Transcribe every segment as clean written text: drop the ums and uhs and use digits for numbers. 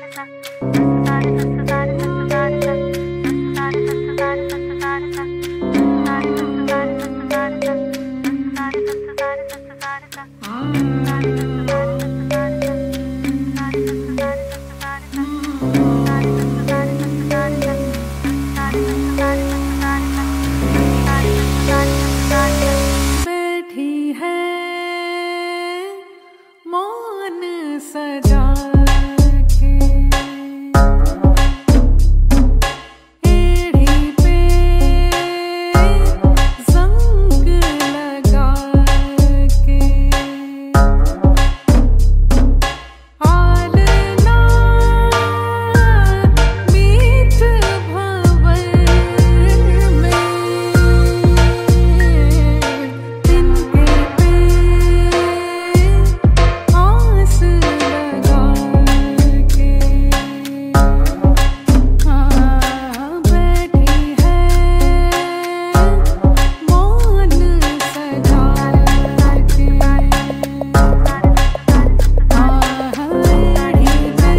बैठी है मौन सजा के, एड़ी पे जंग लगा के, आलना बीच भंवर में, तिनके पे आस लगा के, बैठी है मौन सजा के, एड़ी पे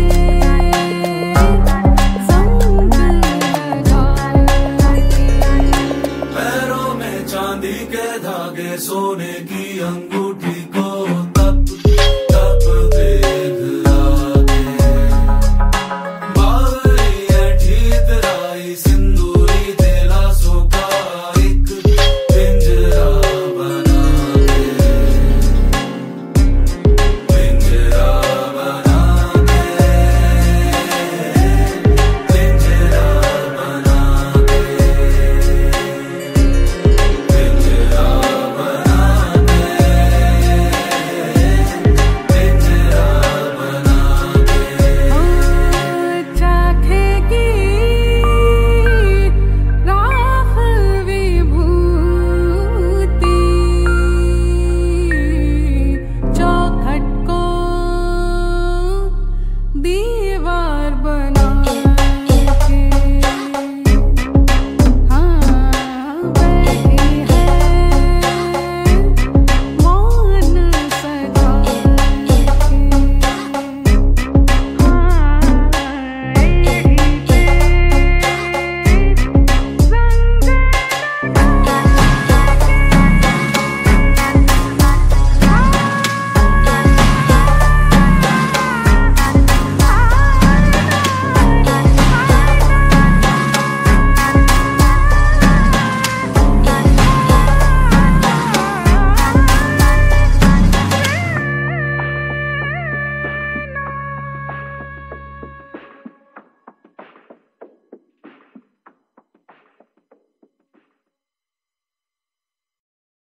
जंग लगा के। पैरों में चांदी के धागे सोने की अंगूठी को तप तप देख आगे, बावरी ऐठी तराई सिंदूरी दिलासों का एक पिंजरा बना के, पिंजरा बना के, पिंजरा बना के, पिंजरा बना के, पिंजरा बना के। चाखेगी राह विभूति, चौखट को दीवार बना